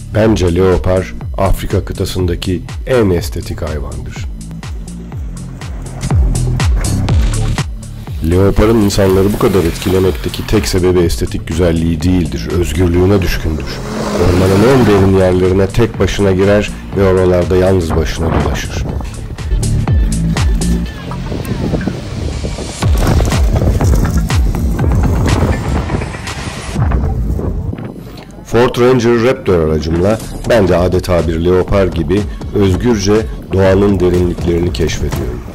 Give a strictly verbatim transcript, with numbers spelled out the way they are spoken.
Bence leopar Afrika kıtasındaki en estetik hayvandır. Leoparın insanları bu kadar etkilemekteki tek sebebi estetik güzelliği değildir, özgürlüğüne düşkündür. Ormanın en derin yerlerine tek başına girer ve oralarda yalnız başına dolaşır. Ford Ranger Raptor aracımla ben de adeta bir leopar gibi özgürce doğanın derinliklerini keşfediyorum.